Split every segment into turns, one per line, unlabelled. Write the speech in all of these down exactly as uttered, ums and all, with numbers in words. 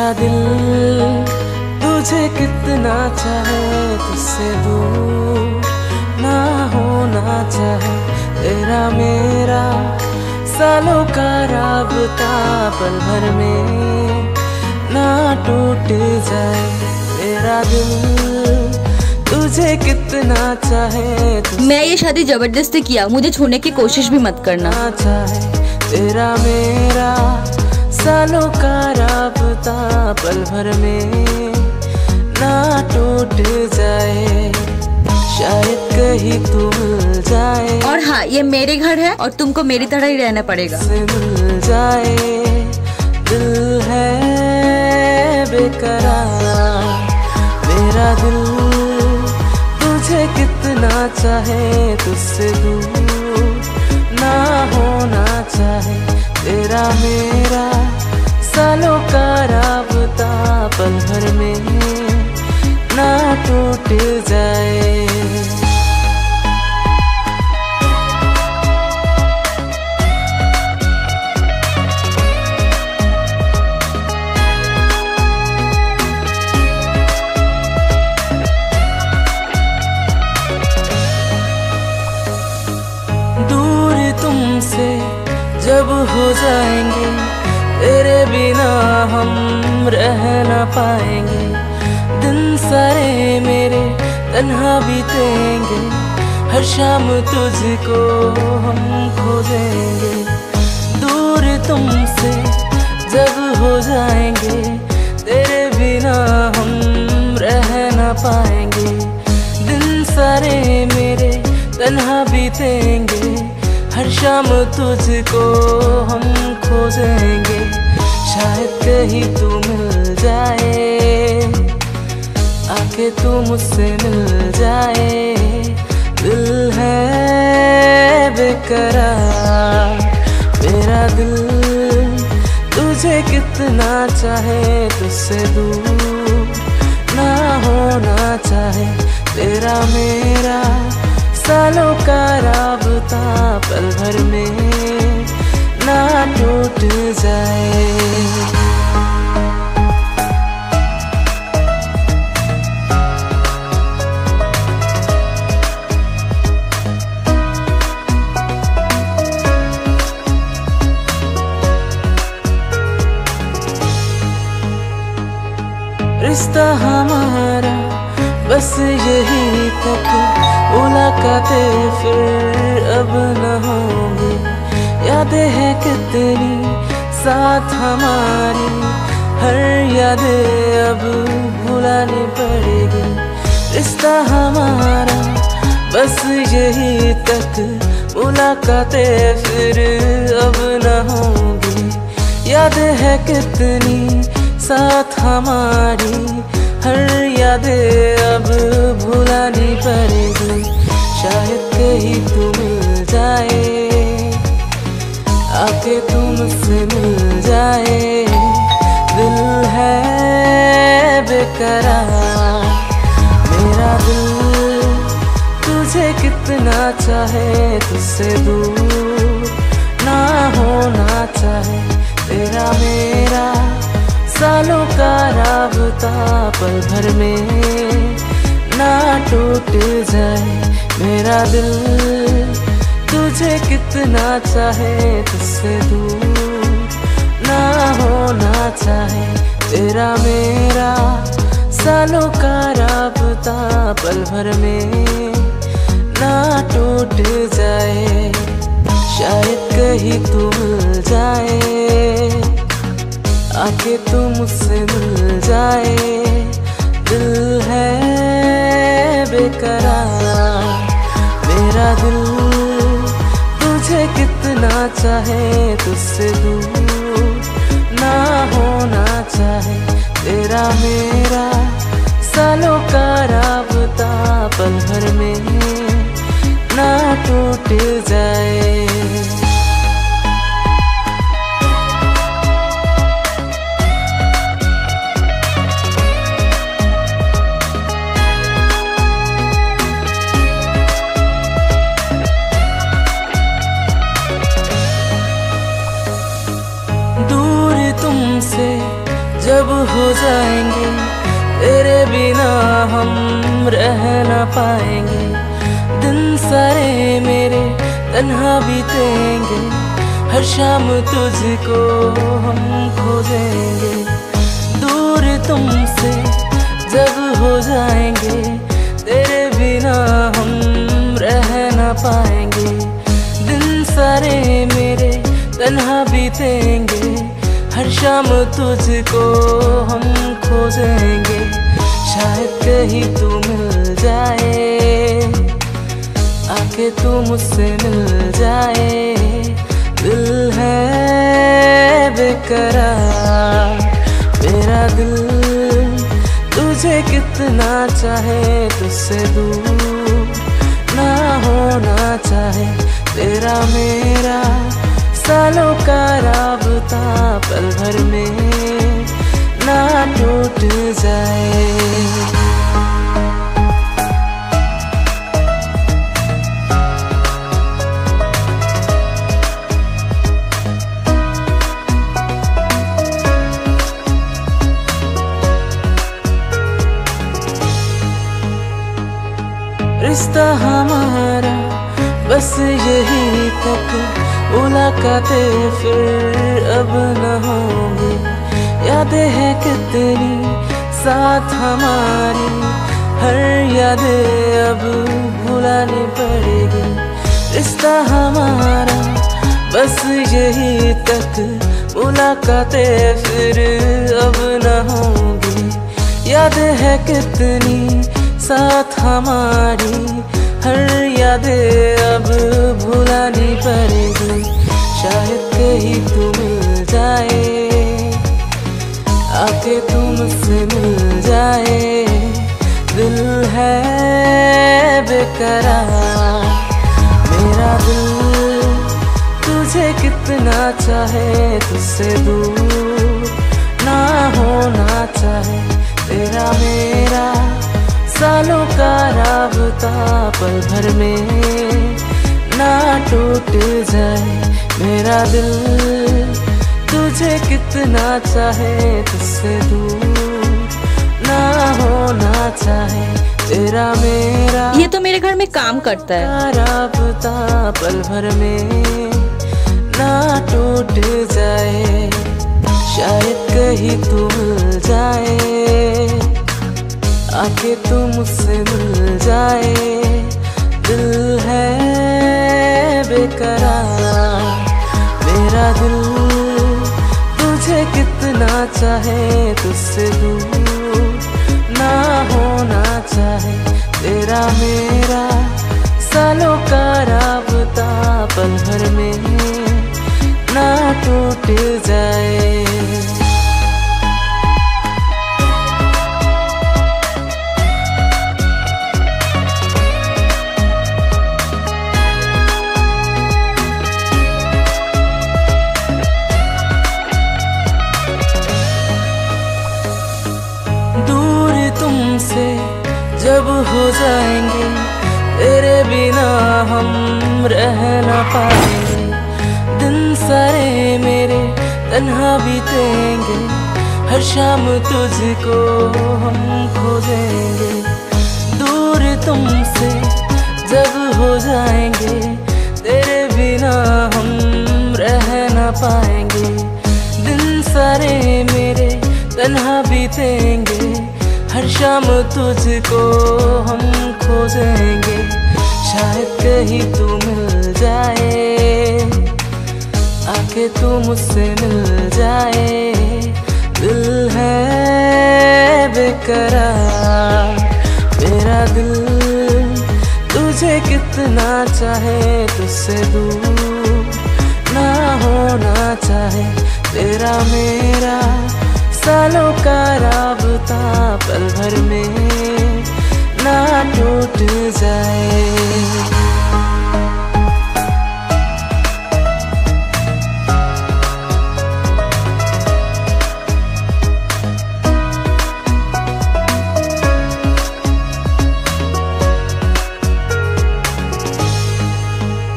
मेरा दिल तुझे कितना चाहे, तुझसे दूर ना होना चाहे। तेरा मेरा सालों का राबता पल भर में ना टूट जाए। मेरा दिल तुझे कितना चाहे।
मैं ये शादी जबरदस्ती किया, मुझे छूने की कोशिश भी मत करना।
चाहे तेरा मेरा सालों का राबता पल भर में ना टूट जाए। शायद कहीं तू मिल जाए।
और हाँ, ये मेरे घर है और तुमको मेरी तरह ही रहना पड़ेगा।
से मिल जाए, दिल है बेकरार। मेरा दिल तुझे कितना चाहे, तुझसे दूर ना होना चाहे। तेरा मेरा सालों का राबता पल भर में ना टूट जाए। दूर तुमसे जब हो जाएंगे, तेरे बिना हम रह ना पाएंगे। दिन सारे मेरे तन्हा बीतेंगे, हर शाम तुझको हम खोजेंगे। दूर तुमसे जब हो जाएंगे, तेरे बिना हम रह ना पाएंगे। दिन सारे मेरे तन्हा बीतेंगे, हर शाम तुझको हम खोजेंगे। शायद कहीं तू मिल जाए, आके तू मुझसे मिल जाए। दिल है बेकरार। मेरा दिल तुझे कितना चाहे, तुझसे दूर ना होना चाहे। तेरा मेरा सालों का राबता पल भर में ना टूट जाए। रिश्ता हमारा बस यही तक, मुलाकातें फिर अब न होंगी। यादें हैं कितनी साथ हमारी, हर यादें अब भुलानी पड़ेगी। रिश्ता हमारा बस यही तक, मुलाकातें फिर अब न होंगी। यादें हैं कितनी साथ हमारी, हर यादें अब भुलानी पड़ेगी। शायद कहीं तू मिल जाए, आके तू मुझसे मिल जाए। दिल है बेकरार। मेरा दिल तुझे कितना चाहे, तुझसे दूर ना होना चाहे। तेरा मेरा सालों का राबता पल भर में ना टूट जाए। मेरा दिल तुझे कितना चाहे, तुझसे दूर ना होना चाहे। तेरा मेरा सालों का राबता पल भर में ना टूट जाए। शायद कहीं तू मिल जाए, आके तू मुझसे मिल जाए। दिल है बेकरार। मेरा दिल तुझे कितना चाहे, तुझसे दूर ना होना चाहे। तेरा मेरा सालों का राबता पल भर में ना टूट जाए। जब हो जाएंगे तेरे बिना हम रह ना पाएंगे। दिन सारे मेरे तन्हा बीतेंगे, हर शाम तुझको हम खोजेंगे। दूर तुमसे जब हो जाएंगे तेरे बिना हम रह ना पाएंगे। दिन सारे मेरे तन्हा बीतेंगे, हर शाम तुझको हम खोजेंगे। शायद कहीं तू मिल जाए, आके तू मुझसे मिल जाए। दिल है बेकरार मेरा दिल, तुझे कितना चाहे तुझसे दूर ना होना चाहे। तेरा मेरा सालों का राबता पल भर में ना टूट जाए। रिश्ता हमारा बस यही तक, मुलाकातें फिर अब न होंगी। यादें हैं कितनी साथ हमारी, हर यादें अब भुलानी पड़ेगी। रिश्ता हमारा बस यही तक, मुलाकातें फिर अब न होंगी। यादें हैं कितनी साथ हमारी, हर यादें अब भुलानी पड़ेगी। शायद कहीं तू मिल जाए, आके तू मुझसे मिल जाए। दिल है बेकरार मेरा दिल, तुझे कितना चाहे तुझसे दूर ना होना चाहे। तेरा मेरा सालों का राबता पल भर में ना टूट जाए। मेरा दिल तुझे कितना चाहे तुझसे दूर ना होना चाहे। तेरा मेरा
ये तो मेरे घर में काम करता है।
राबता पल भर में ना टूट जाए। शायद कहीं तू मिल जाए, आके तू मुझसे मिल जाए। दिल है बेकरार मेरा दिल, तुझे कितना चाहे तुझसे दूर ना होना चाहे। तेरा मेरा सालों का राबता पल भर में ना टूट जाए। तुमसे जब हो जाएंगे तेरे बिना हम रह ना पाएंगे। दिन सारे मेरे तन्हा बीतेंगे, हर शाम तुझको हम खोजेंगे। दूर तुमसे जब हो जाएंगे तेरे बिना हम रह ना पाएंगे। दिन सारे मेरे तन्हा बीतेंगे, हर शाम तुझको हम खोजेंगे। शायद कहीं तू मिल जाए, आके तू मुझसे मिल जाए। दिल है बेकरार मेरा दिल, तुझे कितना चाहे तुझसे दूर ना होना चाहे। तेरा मेरा सालों का राबता पल भर में ना टूट जाए।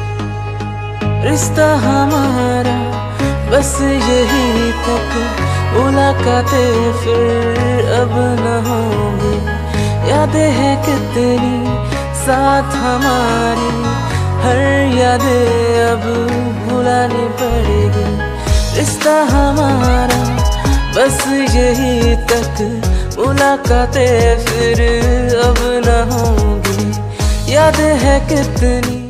रिश्ता हमारा बस यही तक, मुलाकातें फिर अब न होंगी। यादें हैं कितनी साथ हमारी, हर यादें अब भुलानी पड़ेगी। रिश्ता हमारा बस यही तक, मुलाकातें फिर अब न होंगी। यादें हैं कितनी